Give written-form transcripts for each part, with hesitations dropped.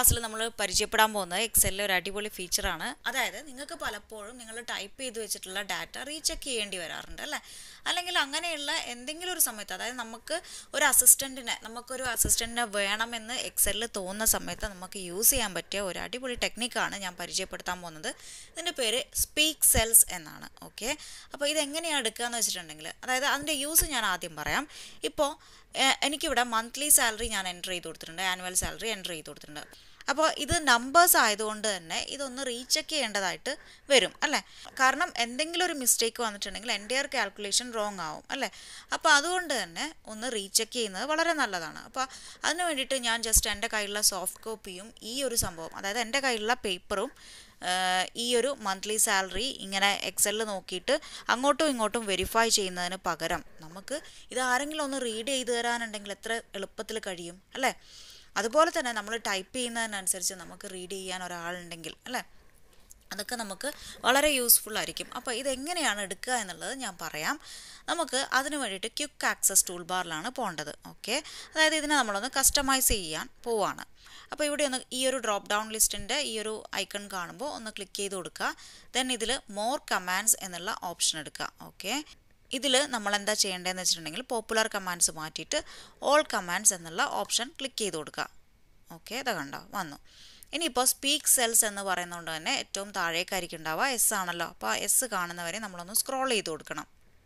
ക്ലാസ്സിൽ നമ്മൾ പരിചയപ്പെടാൻ പോകുന്നത് എക്സലിലെ ഒരു അടിപൊളി ഫീച്ചറാണ്. അതായത് നിങ്ങൾക്ക് പലപ്പോഴും നിങ്ങൾ ടൈപ്പ് ചെയ്ത് വെച്ചിട്ടുള്ള ഡാറ്റ റീചെക്ക് ചെയ്യേണ്ടി വരാറുണ്ട് അല്ലേ? അല്ലെങ്കിൽ അങ്ങനെയുള്ള എന്തെങ്കിലും ഒരു സമയത്ത്, അതായത് നമുക്കൊരു അസിസ്റ്റൻറ്റിനെ വേണമെന്ന് എക്സലിൽ തോന്നുന്ന സമയത്ത് നമുക്ക് യൂസ് ചെയ്യാൻ പറ്റിയ ഒരു അടിപൊളി ടെക്നിക്കാണ് ഞാൻ പരിചയപ്പെടുത്താൻ പോകുന്നത്. ഇതിൻ്റെ പേര് സ്പീക്ക് സെൽസ് എന്നാണ്. ഓക്കെ, അപ്പോൾ ഇതെങ്ങനെയാണ് എടുക്കുക എന്ന് വെച്ചിട്ടുണ്ടെങ്കിൽ, അതായത് അതിൻ്റെ യൂസ് ഞാൻ ആദ്യം പറയാം. ഇപ്പോൾ എനിക്കിവിടെ മന്ത്ലി സാലറി ഞാൻ എൻ്റർ ചെയ്ത് കൊടുത്തിട്ടുണ്ട്, ആനുവൽ സാലറി എൻ്റർ ചെയ്ത് കൊടുത്തിട്ടുണ്ട്. അപ്പോൾ ഇത് നമ്പേഴ്സ് ആയതുകൊണ്ട് തന്നെ ഇതൊന്ന് റീചെക്ക് ചെയ്യേണ്ടതായിട്ട് വരും അല്ലേ? കാരണം എന്തെങ്കിലും ഒരു മിസ്റ്റേക്ക് വന്നിട്ടുണ്ടെങ്കിൽ എൻ്റെയർ കാൽക്കുലേഷൻ റോങ് ആവും അല്ലേ? അപ്പോൾ അതുകൊണ്ട് തന്നെ ഒന്ന് റീചെക്ക് ചെയ്യുന്നത് വളരെ നല്ലതാണ്. അപ്പോൾ അതിന് വേണ്ടിയിട്ട് ഞാൻ ജസ്റ്റ് എൻ്റെ കയ്യിലുള്ള സോഫ്റ്റ് കോപ്പിയും ഈ ഒരു സംഭവം, അതായത് എൻ്റെ കയ്യിലുള്ള പേപ്പറും ഈ ഒരു മന്ത്ലി സാലറി ഇങ്ങനെ എക്സലിൽ നോക്കിയിട്ട് അങ്ങോട്ടും ഇങ്ങോട്ടും വെരിഫൈ ചെയ്യുന്നതിന് പകരം നമുക്ക് ഇത് ആരെങ്കിലും ഒന്ന് റീഡ് ചെയ്ത് തരാനുണ്ടെങ്കിൽ എത്ര എളുപ്പത്തിൽ കഴിയും അല്ലേ? അതുപോലെ തന്നെ നമ്മൾ ടൈപ്പ് ചെയ്യുന്നതിനനുസരിച്ച് നമുക്ക് റീഡ് ചെയ്യാൻ ഒരാളുണ്ടെങ്കിൽ അല്ലേ, അതൊക്കെ നമുക്ക് വളരെ യൂസ്ഫുൾ ആയിരിക്കും. അപ്പോൾ ഇതെങ്ങനെയാണ് എടുക്കുക എന്നുള്ളത് ഞാൻ പറയാം. നമുക്ക് അതിന് വേണ്ടിയിട്ട് ക്വിക്ക് ആക്സസ് ടൂൾ ബാറിലാണ് പോകേണ്ടത്. ഓക്കെ, അതായത് ഇതിനെ നമ്മളൊന്ന് കസ്റ്റമൈസ് ചെയ്യാൻ പോവാണ്. അപ്പോൾ ഇവിടെ ഒന്ന് ഈ ഒരു ഡ്രോപ്പ് ഡൗൺ ലിസ്റ്റിൻ്റെ ഈ ഒരു ഐക്കൺ കാണുമ്പോൾ ഒന്ന് ക്ലിക്ക് ചെയ്ത് കൊടുക്കുക. ദെൻ ഇതിൽ മോർ കമാൻഡ്സ് എന്നുള്ള ഓപ്ഷൻ എടുക്കുക. ഓക്കെ, ഇതിൽ നമ്മൾ എന്താ ചെയ്യേണ്ടതെന്ന് വെച്ചിട്ടുണ്ടെങ്കിൽ പോപ്പുലർ കമാൻഡ്സ് മാറ്റിയിട്ട് ഓൾ കമാൻഡ്സ് എന്നുള്ള ഓപ്ഷൻ ക്ലിക്ക് ചെയ്ത് കൊടുക്കുക. ഓക്കെ, ഇത് കണ്ടോ വന്നു. ഇനിയിപ്പോൾ സ്പീക്ക് സെൽസ് എന്ന് പറയുന്നതുകൊണ്ട് തന്നെ ഏറ്റവും താഴേക്കായിരിക്കും ഉണ്ടാവുക, എസ് ആണല്ലോ. അപ്പോൾ എസ് കാണുന്നവരെ നമ്മളൊന്ന് സ്ക്രോൾ ചെയ്ത് കൊടുക്കണം.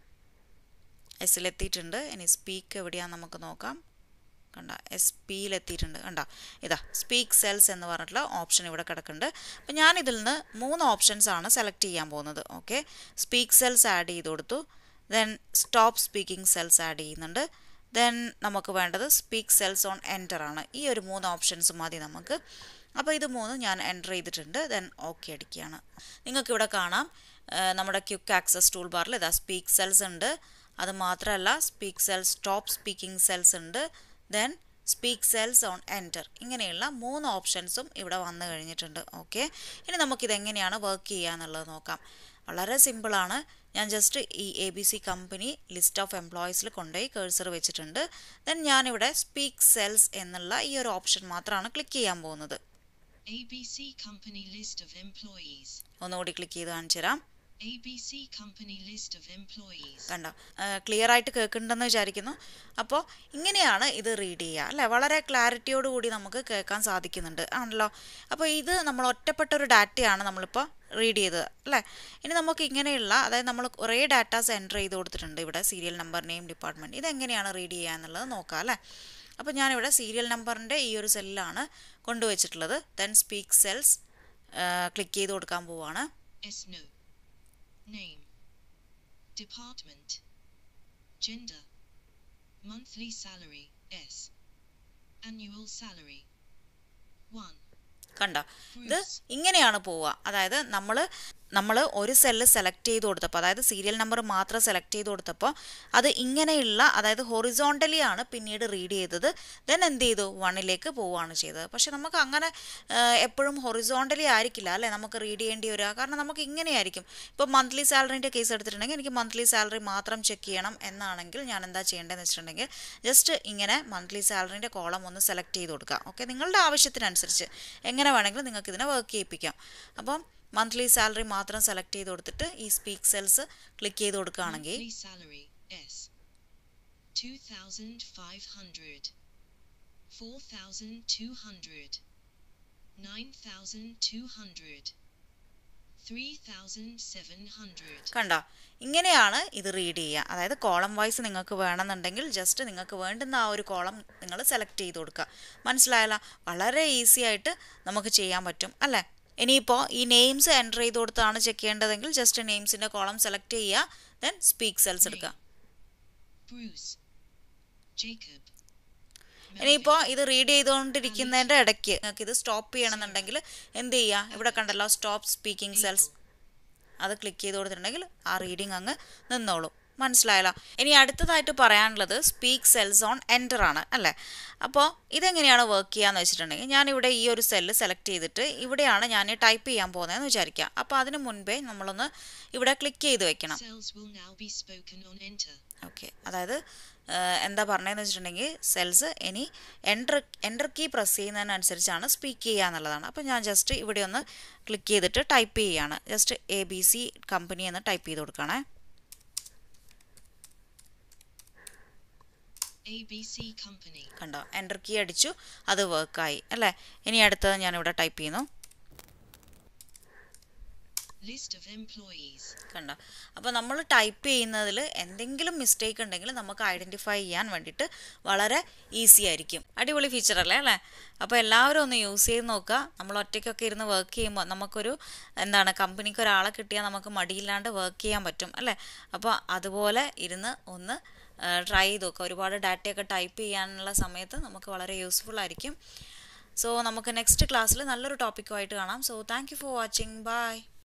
എസ്സിലെത്തിയിട്ടുണ്ട്. ഇനി സ്പീക്ക് എവിടെയാണെന്ന് നമുക്ക് നോക്കാം. കണ്ട, എസ് പിയിലെത്തിയിട്ടുണ്ട്. കണ്ട, ഇതാ സ്പീക്ക് സെൽസ് എന്ന് പറഞ്ഞിട്ടുള്ള ഓപ്ഷൻ ഇവിടെ കിടക്കുന്നുണ്ട്. അപ്പോൾ ഞാൻ ഇതിൽ നിന്ന് 3 ഓപ്ഷൻസ് ആണ് സെലക്ട് ചെയ്യാൻ പോകുന്നത്. ഓക്കെ, സ്പീക്ക് സെൽസ് ആഡ് ചെയ്ത് കൊടുത്തു. Then stop speaking cells add ചെയ്യുന്നുണ്ട്. ദെൻ നമുക്ക് വേണ്ടത് സ്പീക്ക് സെൽസ് ഓൺ എൻ്റർ ആണ്. ഈ ഒരു 3 ഓപ്ഷൻസ് മതി നമുക്ക്. അപ്പോൾ ഇത് 3 ഞാൻ എൻ്റർ ചെയ്തിട്ടുണ്ട്. ദെൻ ഓക്കെ അടിക്കുകയാണ്. നിങ്ങൾക്കിവിടെ കാണാം നമ്മുടെ ക്വിക്ക് ആക്സസ് ടൂൾ ബാറിൽ ഇതാ സ്പീക്ക് സെൽസ് ഉണ്ട്. അത് മാത്രമല്ല speak cells stop speaking cells ഉണ്ട്. Then speak cells on enter, ഇങ്ങനെയുള്ള 3 ഓപ്ഷൻസും ഇവിടെ വന്നു കഴിഞ്ഞിട്ടുണ്ട്. ഓക്കെ, ഇനി നമുക്കിതെങ്ങനെയാണ് വർക്ക് ചെയ്യുക എന്നുള്ളത് നോക്കാം. വളരെ സിമ്പിളാണ്. ഞാൻ ജസ്റ്റ് ഈ ABC കമ്പനി ലിസ്റ്റ് ഓഫ് എംപ്ലോയീസിൽ കൊണ്ടുപോയി കേഴ്സർ വെച്ചിട്ടുണ്ട്. ദെൻ ഞാനിവിടെ സ്പീക്ക് സെൽസ് എന്നുള്ള ഈ ഒരു ഓപ്ഷൻ മാത്രമാണ് ക്ലിക്ക് ചെയ്യാൻ പോകുന്നത്. ABC company list of employees. ഒന്നുകൂടി ക്ലിക്ക് ചെയ്ത് കാണിച്ചു തരാം. ABC company list of employees. കണ്ടോ, ക്ലിയർ ആയിട്ട് കേൾക്കുന്നുണ്ടെന്ന് വിചാരിക്കുന്നു. അപ്പോൾ ഇങ്ങനെയാണ് ഇത് റീഡ് ചെയ്യുക അല്ലേ? വളരെ ക്ലാരിറ്റിയോടുകൂടി നമുക്ക് കേൾക്കാൻ സാധിക്കുന്നുണ്ട് ആണല്ലോ. അപ്പോൾ ഇത് നമ്മൾ ഒറ്റപ്പെട്ടൊരു ഡാറ്റയാണ് നമ്മളിപ്പോൾ റീഡ് ചെയ്തത് അല്ലേ? ഇനി നമുക്ക് ഇങ്ങനെയുള്ള, അതായത് നമ്മൾ കുറേ ഡാറ്റാസ് എൻ്റർ ചെയ്ത് കൊടുത്തിട്ടുണ്ട് ഇവിടെ, സീരിയൽ നമ്പർ, നെയിം, ഡിപ്പാർട്ട്മെൻറ്റ്. ഇതെങ്ങനെയാണ് റീഡ് ചെയ്യുക എന്നുള്ളത് നോക്കാം അല്ലേ? അപ്പോൾ ഞാനിവിടെ സീരിയൽ നമ്പറിൻ്റെ ഈ ഒരു സെല്ലാണ് കൊണ്ടുവച്ചിട്ടുള്ളത്. ദെൻ സ്പീക്ക് സെൽസ് ക്ലിക്ക് ചെയ്ത് കൊടുക്കാൻ പോവാണ്. Name, department, gender, monthly salary, S, annual salary, 1. കണ്ടോ, ഇത് ഇങ്ങനെയാണ് പോവുക. അതായത് നമ്മൾ ഒരു സെല്ല് സെലക്ട് ചെയ്ത് കൊടുത്തപ്പോൾ, അതായത് സീരിയൽ നമ്പർ മാത്രം സെലക്ട് ചെയ്ത് കൊടുത്തപ്പോൾ അത് ഇങ്ങനെയുള്ള, അതായത് ഹൊറിസോണ്ടലി ആണ് പിന്നീട് റീഡ് ചെയ്തത്. ദെൻ എന്ത് ചെയ്തു, 1ലേക്ക് പോവുകയാണ് ചെയ്തത്. പക്ഷെ നമുക്ക് അങ്ങനെ എപ്പോഴും ഹൊറിസോണ്ടലി ആയിരിക്കില്ല അല്ലേ നമുക്ക് റീഡ് ചെയ്യേണ്ടി വരിക. കാരണം നമുക്ക് ഇങ്ങനെയായിരിക്കും. ഇപ്പോൾ മന്ത്ലി സാലറിൻ്റെ കേസ് എടുത്തിട്ടുണ്ടെങ്കിൽ എനിക്ക് മന്ത്ലി സാലറി മാത്രം ചെക്ക് ചെയ്യണം എന്നാണെങ്കിൽ ഞാൻ എന്താ ചെയ്യേണ്ടതെന്ന് വെച്ചിട്ടുണ്ടെങ്കിൽ ജസ്റ്റ് ഇങ്ങനെ മന്ത്ലി സാലറിൻ്റെ കോളം ഒന്ന് സെലക്ട് ചെയ്ത് കൊടുക്കുക. ഓക്കെ, നിങ്ങളുടെ ആവശ്യത്തിനനുസരിച്ച് എങ്ങനെ വേണമെങ്കിലും നിങ്ങൾക്ക് ഇതിനെ വർക്ക് ചെയ്യിപ്പിക്കാം. അപ്പം മന്ത്ലി സാലറി മാത്രം സെലക്ട് ചെയ്ത് കൊടുത്തിട്ട് ഈ സ്പീക്ക് സെൽസ് ക്ലിക്ക് ചെയ്ത് കൊടുക്കുകയാണെങ്കിൽ 2,500, 4,200, 9,200, 3,700. കണ്ടോ, ഇങ്ങനെയാണ് ഇത് റീഡ് ചെയ്യുക. അതായത് കോളം വൈസ് നിങ്ങൾക്ക് വേണമെന്നുണ്ടെങ്കിൽ ജസ്റ്റ് നിങ്ങൾക്ക് വേണ്ടുന്ന ആ ഒരു കോളം നിങ്ങൾ സെലക്ട് ചെയ്ത് കൊടുക്കുക. മനസ്സിലായല്ലോ? വളരെ ഈസി ആയിട്ട് നമുക്ക് ചെയ്യാൻ പറ്റും അല്ലേ? ഇനിയിപ്പോൾ ഈ നെയിംസ് എൻ്റർ ചെയ്ത് കൊടുത്താണ് ചെക്ക് ചെയ്യേണ്ടതെങ്കിൽ ജസ്റ്റ് നെയിംസിൻ്റെ കോളം സെലക്ട് ചെയ്യുക. ദെൻ സ്പീക്ക് സെൽസ് എടുക്കുക. ഇനിയിപ്പോൾ ഇത് റീഡ് ചെയ്തുകൊണ്ടിരിക്കുന്നതിൻ്റെ ഇടയ്ക്ക് നിങ്ങൾക്ക് ഇത് സ്റ്റോപ്പ് ചെയ്യണമെന്നുണ്ടെങ്കിൽ എന്ത് ചെയ്യുക, ഇവിടെ കണ്ടല്ലോ സ്റ്റോപ്പ് സ്പീക്കിംഗ് സെൽസ്, അത് ക്ലിക്ക് ചെയ്ത് കൊടുത്തിട്ടുണ്ടെങ്കിൽ ആ റീഡിങ് അങ്ങ് നിന്നോളും. മനസ്സിലായല്ലോ. ഇനി അടുത്തതായിട്ട് പറയാനുള്ളത് സ്പീക്ക് സെൽസ് ഓൺ എൻ്റർ ആണ് അല്ലേ. അപ്പോൾ ഇതെങ്ങനെയാണ് വർക്ക് ചെയ്യാന്ന് വെച്ചിട്ടുണ്ടെങ്കിൽ ഞാനിവിടെ ഈ ഒരു സെല്ല് സെലക്ട് ചെയ്തിട്ട് ഇവിടെയാണ് ഞാൻ ടൈപ്പ് ചെയ്യാൻ പോകുന്നതെന്ന് വിചാരിക്കുക. അപ്പോൾ അതിന് മുൻപേ നമ്മളൊന്ന് ഇവിടെ ക്ലിക്ക് ചെയ്ത് വെക്കണം. Cells will now be spoken on enter. Okay, അതായത് എന്താ പറഞ്ഞതെന്ന് വെച്ചിട്ടുണ്ടെങ്കിൽ സെൽസ് ഇനി എൻ്റർ കീ പ്രസ് ചെയ്യുന്നതിനനുസരിച്ചാണ് സ്പീക്ക് ചെയ്യുക എന്നുള്ളതാണ്. അപ്പോൾ ഞാൻ ജസ്റ്റ് ഇവിടെ ഒന്ന് ക്ലിക്ക് ചെയ്തിട്ട് ടൈപ്പ് ചെയ്യുകയാണ്. ജസ്റ്റ് ABC കമ്പനി എന്ന് ടൈപ്പ് ചെയ്ത് കൊടുക്കണേ. ABC company. കണ്ടോ, എൻ്റർ കീ അടിച്ചു, അത് വർക്കായി അല്ലേ. ഇനി അടുത്തത് ഞാനിവിടെ ടൈപ്പ് ചെയ്യുന്നു. List of employees. കണ്ടോ, അപ്പോൾ നമ്മൾ ടൈപ്പ് ചെയ്യുന്നതിൽ എന്തെങ്കിലും മിസ്റ്റേക്ക് ഉണ്ടെങ്കിൽ നമുക്ക് ഐഡൻറ്റിഫൈ ചെയ്യാൻ വേണ്ടിയിട്ട് വളരെ ഈസി ആയിരിക്കും. അടിപൊളി ഫീച്ചർ അല്ലേ അല്ലേ. അപ്പോൾ എല്ലാവരും ഒന്ന് യൂസ് ചെയ്ത് നോക്കുക. നമ്മൾ ഒറ്റയ്ക്കൊക്കെ ഇരുന്ന് വർക്ക് ചെയ്യുമ്പോൾ നമുക്കൊരു കമ്പനിക്ക് ഒരാളെ കിട്ടിയാൽ നമുക്ക് മടിയില്ലാണ്ട് വർക്ക് ചെയ്യാൻ പറ്റും അല്ലേ. അപ്പോൾ അതുപോലെ ഇരുന്ന് ഒന്ന് ട്രൈ ചെയ്ത് നോക്കുക. ഒരുപാട് ഡാറ്റയൊക്കെ ടൈപ്പ് ചെയ്യാനുള്ള സമയത്ത് നമുക്ക് വളരെ യൂസ്ഫുൾ ആയിരിക്കും. സോ നമുക്ക് നെക്സ്റ്റ് ക്ലാസ്സിൽ നല്ലൊരു ടോപ്പിക്കുമായിട്ട് കാണാം. So thank you for watching. By.